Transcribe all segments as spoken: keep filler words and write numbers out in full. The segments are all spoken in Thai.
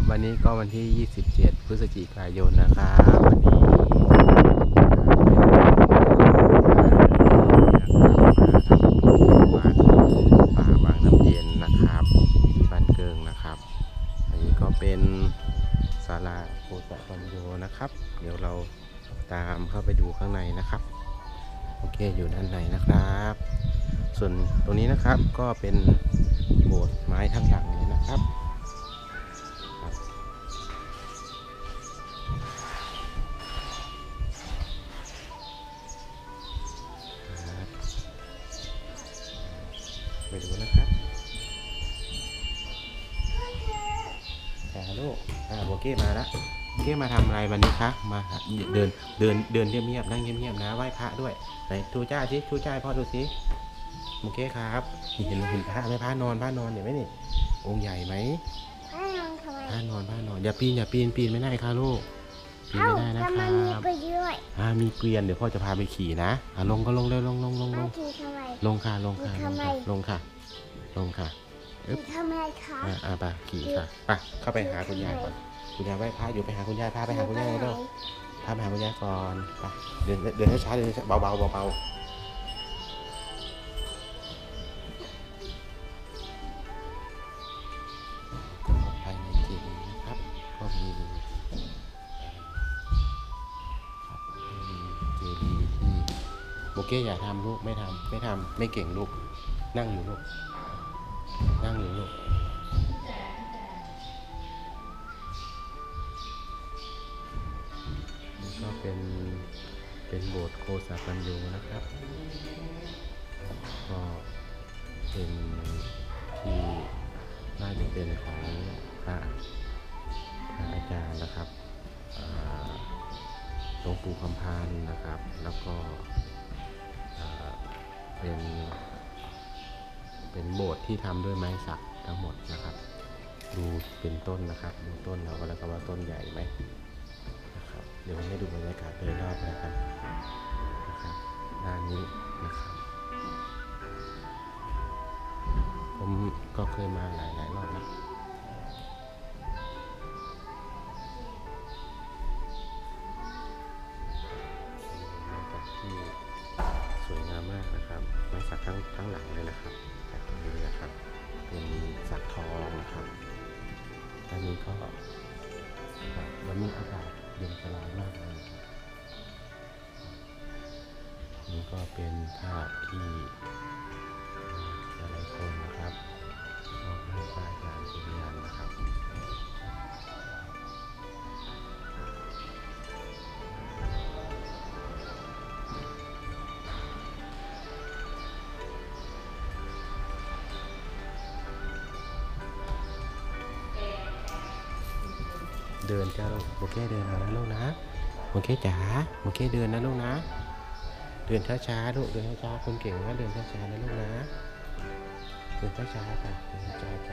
วันนี้ก็วันที่ยี่สิบเจ็ดพฤศจิกายนนะครับวันนี้ป่าบางน้ำเย็นนะครับที่บ้านเกิงนะครับอันนี้ก็เป็นศาลาโพธิ์ปัญโยนะครับเดี๋ยวเราตามเข้าไปดูข้างในนะครับโอเคอยู่ด้านในนะครับส่วนตรงนี้นะครับก็เป็นโบสถ์ไม้ทั้งหลังเลยนะครับไปดูนะครับค่ะลูกอ่าโบเก้มาแล้วโบเก้มาทำอะไรวันนี้คะมาเดินเดินเดินเงียบๆนั่งเงียบๆนะไหว้พระด้วยไหนทูจ้าสิทูจ้าพ่อดูสิโบเก้ครับเห็นเห็นพระไหมพระนอนพระนอนเห็นไหมนี่องค์ใหญ่ไหมพระนอนทำไมพระนอนพระนอนอย่าปีนอย่าปีนปีนไม่ได้ค่ะลูกปีนไม่ได้นะครับอ่ามีเกวียนเดี๋ยวพ่อจะพาไปขี่นะอ่าลงก็ลงเลยลงลงลงลงลงค่ะลงค่ะลงค่ะลงค่ะลงค่ะอึ๊บทำไมคะอ่าอ่าไปขี่ค่ะไปเข้าไปหาคุณยายก่อนคุณยายไหว้พระอยู่ไปหาคุณยายพาไปหาคุณยายเลยเด้อพาไปหาคุณยายก่อนไปเดินเดินช้าๆเดินเบาเบาเบาเบาภายในเจดีย์นะครับก็มีเจดีย์ที่โบเก้อย่าทำลูกไม่ทำไม่ทำไม่เก่งลูกนั่งอยู่ลูกนั่งอยู่ลูกนี่ก็เป็นเป็นโบสถ์โคสาปัญโยนะครับก็เป็นที่น่าจะเป็นของพระพระอาจารย์นะครับหลวงปู่คำพานนะครับแล้วก็เป็นเป็นโบสถ์ที่ทำด้วยไม้สักทั้งหมดนะครับดูเป็นต้นนะครับดูต้นเราก็แล้วก็ว่าต้นใหญ่ไหมนะครับเดี๋ยวให้ดูบรรยากาศโดยรอบนะครับนะครับด้านนี้นะครับผมก็เคยมาหลายหลายรอบแล้วที่สวยงามมากนะครับไม้สักทั้งทั้งหลังเลยนะครับจากตรงนี้นะครับเป็นสักทองนะครับอันนี้ก็วันนี้อากาศเย็นสบายมากเลยครับนี่ก็เป็นภาพที่หลายคนนะครับมอบให้พระอาจารย์สุริยันนะครับเดินจ้าลูกโอเคเดินนะลูกนะโอเคจ๋าโอเคเดินนะลูกนะเดินช้าๆลูกเดินช้าๆคนเก่งนะเดินช้าๆนะลูกนะเดินช้าๆค่ะเดินช้าๆจ้ะ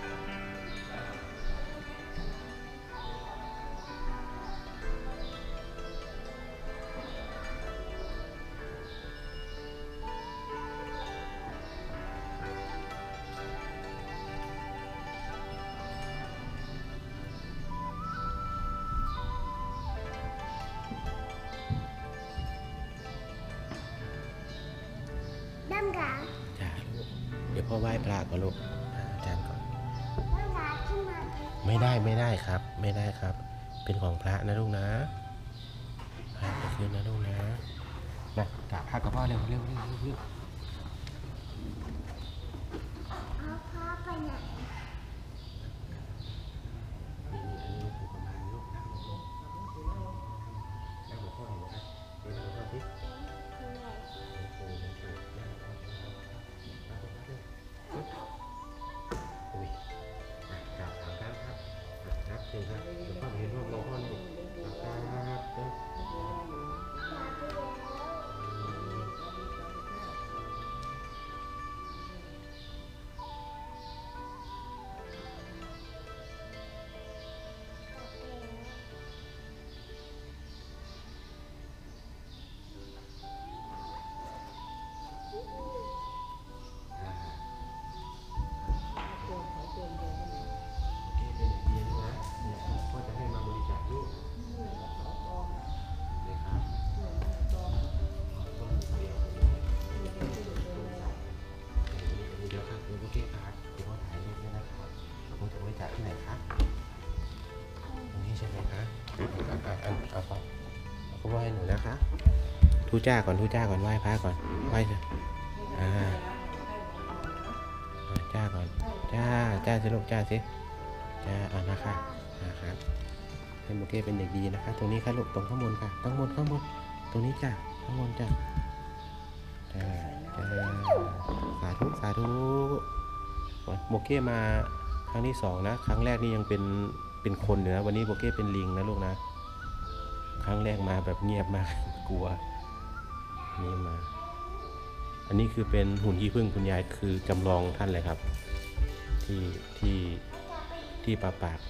จ้าลูกเดี๋ยวพ่อไหว้พระก่อนลูกอาจารย์ก่อนไม่ได้ไม่ได้ครับไม่ได้ครับเป็นของพระนะลูกนะพระจะขึ้นนะลูกนะมากราบพระกับพ่อเร็วเร็วเร็วเร็วเอาพ่อไปไหนนี่นี่อันนี้ลูกปู่ประมาณลูกนั่งลงลงนั่งหัวพ่อเห็นไหมครับเดี๋ยวเราพ่อที่เห็นครับเดี๋ยวพ่อเห็นรูปเราพ่อหนึ่งครับโอเคเป็นอย่างนี้นะทูจ้าก่อนทูจ้าก่อนไหว้พระก่อนไหว้อ่าจ้าก่อนจ้าจ้าสิลูกจ้าสิจ้าอ่านะคะอ่าครับให้โมเก้เป็นเด็กดีนะคะตรงนี้ค่ะลูกตรงข้างบนค่ะข้างบนข้างบนตรงนี้จ้าข้างบนจ้าจ้าจ้าสาธุสาธุโมเก้มาครั้งที่สองนะครั้งแรกนี่ยังเป็นเป็นคนอยู่นะวันนี้โมเก้เป็นลิงนะลูกนะครั้งแรกมาแบบเงียบมากกลัวนี่มาอันนี้คือเป็นหุ่นขี้ผึ้งคุณยายคือจำลองท่านเลยครับที่ที่ที่ป่าปาก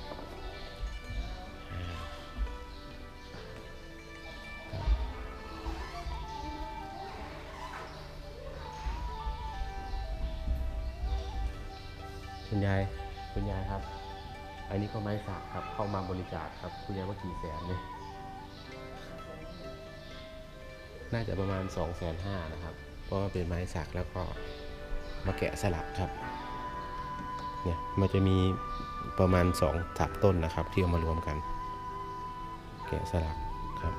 คุณยายคุณยายครับอันนี้ก็ไม้สักครับเข้ามาบริจาคครับคุณยายว่ากี่แสนเนี่ยน่าจะประมาณสองแสนห้านะครับเพราะว่าเป็นไม้สักแล้วก็มาแกะสลักครับเนี่ยมันจะมีประมาณสองสามต้นนะครับที่เอามารวมกันแกะสลักครับ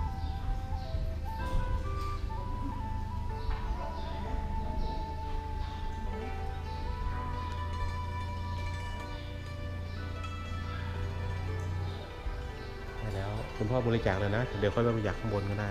แล้วคุณพ่อบริจาคเลยนะเดี๋ยวค่อยไปบริจาคข้างบนก็ได้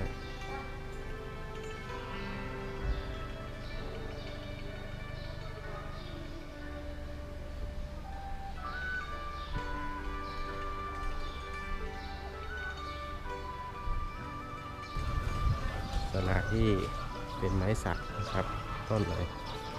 สลากที่เป็นไม้สักนะครับต้นเลย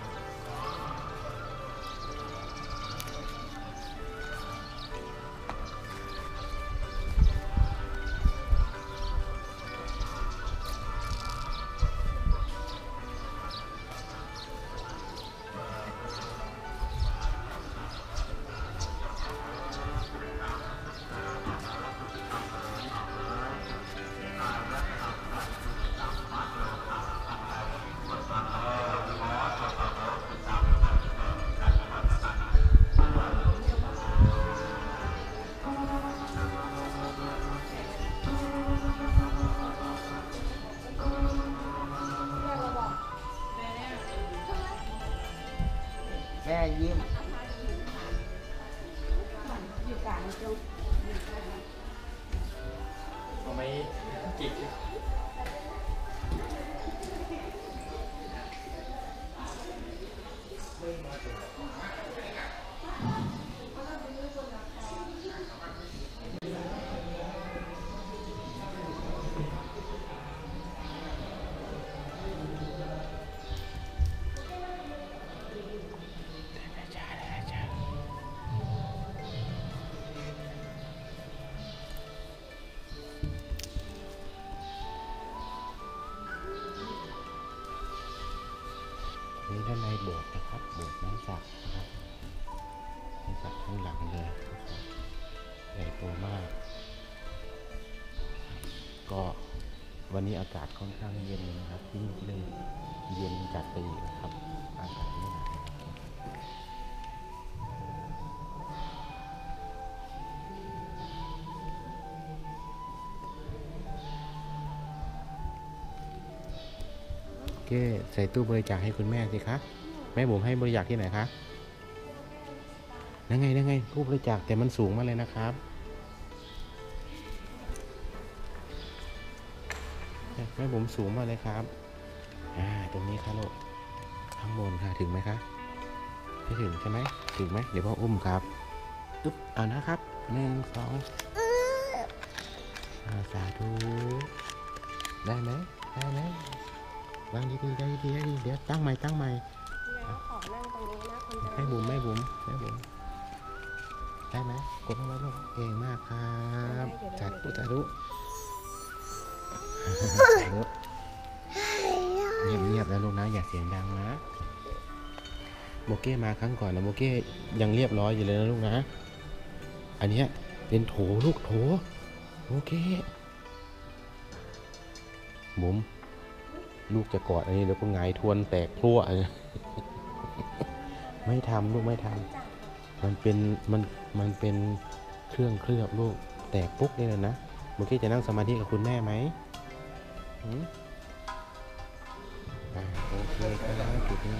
แม่ยิ้มเอาไหมจิกนี่ด้านในโบสถ์นะครับโบสถ์ไม้สักนะครับไม้สักทั้งหลังเลยใหญ่โตมากก็วันนี้อากาศค่อนข้างเย็นนะครับที่นี่เลยเย็นจัดไปอีกนะครับอากาศไม่หนาวโอเคใส่ตู้บริจาคให้คุณแม่สิคะแม่บุ๋มให้บริจาคที่ไหนคะนั่นไงนั่นไงตู้บริจาคแต่มันสูงมากเลยนะครับแม่บุ๋มสูงมากเลยครับอ่าตรงนี้ค่ะลูกข้างบนค่ะถึงไหมคะไม่ถึงใช่ไหมถึงไหมเดี๋ยวพ่ออุ้มครับอึ๊บเอานะครับหนึ่งสองสาธุได้ไหมได้ไหมวางดีๆได้ดีๆเดี๋ยวตั้งใหม่ตั้งใหม่ขอนั่งตรงนี้นะคนจะให้บุ๋มให้บุ๋มให้บุ๋มได้ไหมกดลงไปลูกเก่งมากครับสาธุสาธุเงียบเงียบแล้วลูกนะอย่าเสียงดังนะโมเก้มาครั้งก่อนนะโมเก้ยังเรียบร้อยอยู่เลยนะลูกนะอันนี้เป็นโถลูกโถโมเก้บุ๋มลูกจะกอดอันนี้เดี๋ยวก็ไงทวนแตกพลั่วไม่ทำลูกไม่ทำมันเป็นมันมันเป็นเครื่องเคลือบลูกแตกปุ๊กได้เลยนะโมเก้จะนั่งสมาธิกับคุณแม่ไหมอ่าโอเคครับจุดนี้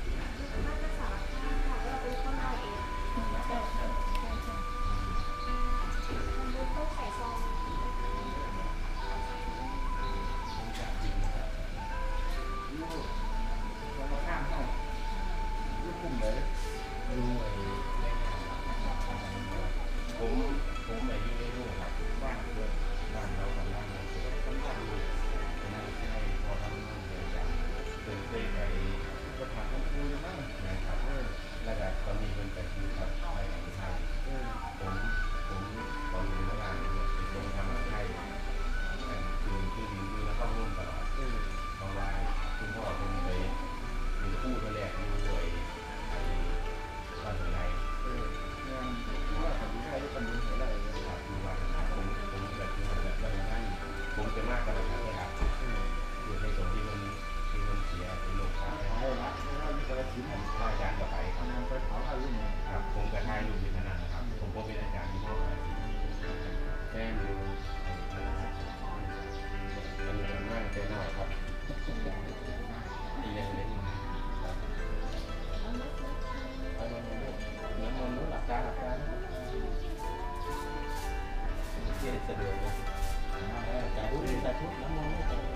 ผมผมไปอยู่ในรูปครับบ้านเกิดบ้านเรากับบ้านเราเกิดผมทำอยู่ผมไม่ใช่พอทำงานเดียวกันเคยเคยไปก็ผ่านทั้งคู่เลยมั้งนะครับแล้วก็ตอนนี้เป็นแต่คือครับไปของไทยผมผมตอนอยู่ในงานเนี่ยไปส่งทำงานไทยคือคือดินคือแล้วต้องร่วมตลอดเพราะว่าคุณพ่อผมไปเป็นคู่แรกอยู่ด้วยไอ้บ้านของไทย ผมจะมากกับทางได้ครับคือในส่วนที่มันที่มันเสียเป็นโรคขาดให้อาจารย์ก็ไปครับครับผมกับทายลูกที่ขนาดนะครับผมก็เป็นอาจารย์ที่มอบอาชีพแจ้งดูมันมันมากเต็มหน้าครับอีกอย่างหนึ่งไปมันน้ำมันนู้นหลับตาหลับตาเที่ยวสะดวกเลยจ่ายทุกจ่ายทุกน้ำมันไม่จ่าย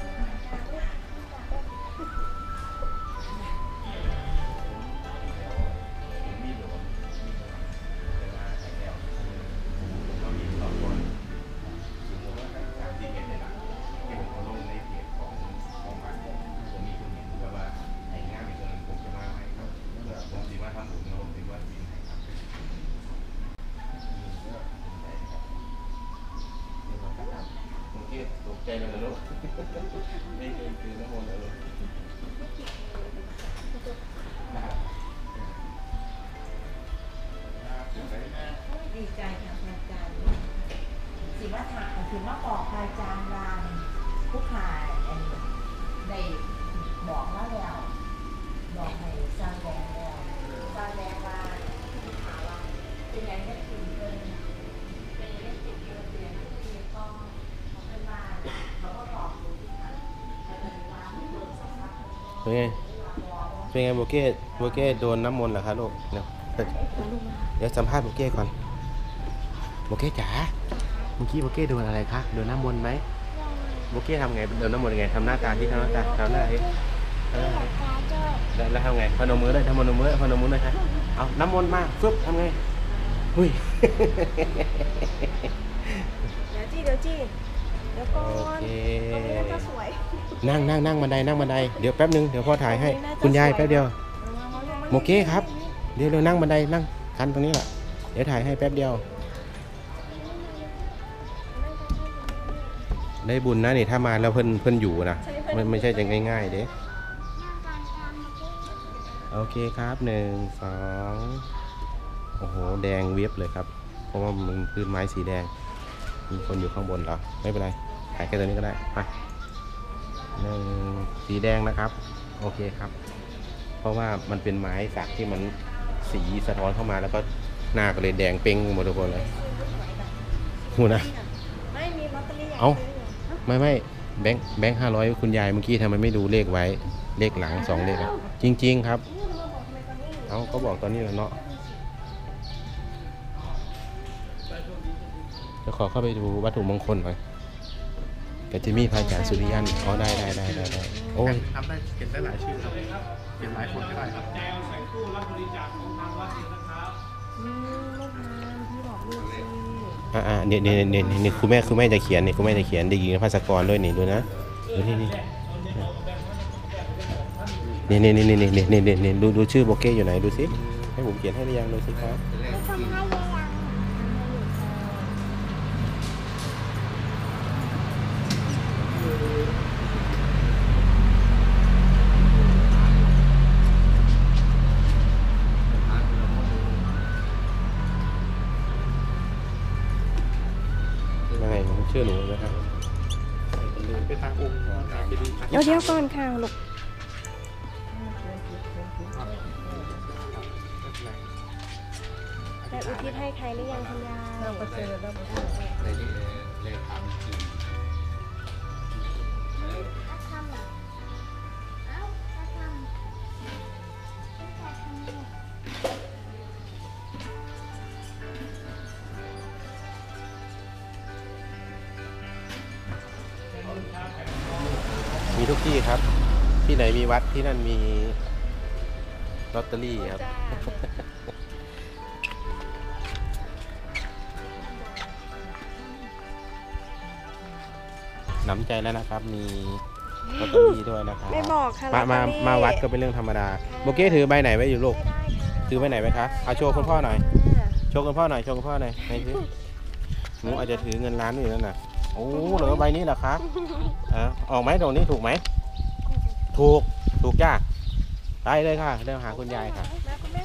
ผมมีหลวงมีหลวงแต่ว่าใช้แล้วผมก็มีสองคนถึงผมว่าสามสี่เมตรเลยล่ะที่ผมเอาลงในเพจของของมันผมมีคนเห็นก็ว่าไอ้งานในตัวนั้นผมจะมาใหม่ครับผมถือว่าทำบุญนะผมถือว่าบินให้ครับโอเคตกใจเลยนะลูกไม่เคยคือน้ำมันเลยดีใจค่ะอาจารย์สิว่าถามถึงว่าบอกอาจารย์รานผู้ขายได้บอกแล้วแล้วบอกให้สร้างแดงแล้วสร้างแดงว่าผู้ขายว่าเป็นยังไงก็คือเป็นเป็นยังไงติดเรื่องเรียนที่ต้องเขาเป็นบ้านเขาก็บอกอยู่ที่นั่นเขาเป็นบ้านที่เบิกสักพักเป็นไงเป็นไงโบเก้โบเก้โดนน้ำมนต์เหรอคะลูกเดี๋ยวเดี๋ยวสัมภาษณ์โบเก้ก่อนโบเก้จ๋าเมื่อกี้โบเก้โดนอะไรคะโดนน้ำมนต์ไหมโบเก้ทำไงโดนน้ำมนต์ไงทำหน้าตาที่ทำหน้าตาทำหน้าที่แล้วแล้วทำไงพนมมือเลยทำพนมมือพนมมือเลยค่ะเอาน้ำมนต์มาฟึบทำไงหุ้ยเดี๋ยวจี้เดี๋ยวจี้เดี๋ยวก่อนโอเคตรงนี้น่าจะสวยนั่งนั่งนั่งบันไดนั่งบันไดเดี๋ยวแป๊บนึงเดี๋ยวพ่อถ่ายให้คุณยายแป๊บเดียวโมเก้ครับเดี๋ยวเร็วนั่งบันไดนั่งกันตรงนี้แหละเดี๋ยวถ่ายให้แป๊บเดียวได้บุญนะนี่ถ้ามาแล้วเพิ่นเพิ่นอยู่นะมันไม่ใช่จะง่ายๆเด้โอเคครับหนึ่งสองโอ้โหแดงเวียบเลยครับเพราะว่ามันพื้นไม้สีแดงมีคนอยู่ข้างบนเหรอไม่เป็นไรถ่ายแค่ตัวนี้ก็ได้ไปหนึ่งสีแดงนะครับโอเคครับเพราะว่ามันเป็นไม้สักที่มันสีสะท้อนเข้ามาแล้วก็หน้าก็เลยแดงเป้งหมดทุกคนเลยหูนะไม่มีลอตเตอรี่เอ้า ไม่ไม่แบงค์แบงค์ห้าร้อยคุณยายเมื่อกี้ทำไมไม่ดูเลขไว้เลขหลังสองเลขอะจริง ๆครับเอาก็บอกตอนนี้แล้วเนาะจะขอเข้าไปดูวัตถุมงคลหน่อยกับจิมี่พระอาจารย์สุริยันอ๋อได้ได้ได้ได้ได้โอ้ยทำได้เขียนได้หลายชื่อครับเขียนหลายคนก็ได้ครับอืมลูกทานพี่บอกลูกสิอ่าอ่าเนี่ยเนี่ยเนี่ยเนี่ยคุณแม่คุณแม่จะเขียนเนี่ยคุณแม่จะเขียนเด็กหญิงภาสกรด้วยนี่ดูนะดูนี่นี่นี่นี่นี่นี่นี่นี่นี่นี่ดูดูชื่อโบเก้อยู่ไหนดูสิให้ผมเขียนให้หรือยังดูสิครับทำให้ยังไม่ผมชื่อหนูนะครับไปทางองค์ไปดูเดี๋ยวเดี๋ยวก่อนค่ะลูกแต่อุทิศให้ใครหรือยังคุณยายเราก็เจอเราก็เจอในที่ในทางคือทำอ่ะทุกที่ครับ ที่ไหนมีวัดที่นั่นมีลอตเตอรี่ครับจ้าหนำใจแล้วนะครับ มีลอตเตอรี่ด้วยนะครับไม่บอกค่ะมามาลอตเตอรี่มาวัดก็เป็นเรื่องธรรมดาโบเก้ถือใบไหนไว้อยู่ลูกไม่ได้ค่ะถือใบไหนไว้คะเอาโชว์คุณพ่อหน่อยค่ะโชว์คุณพ่อหน่อยโชว์คุณพ่อหน่อยไหนสิหนูอาจจะถือเงินล้านอยู่นั่นน่ะโอ้เหลือใบนี้เหรอคะอ่ะออกไหมตรงนี้ถูกไหมถูกถูกจ้าไปเลยค่ะเดินหาคุณยายค่ะ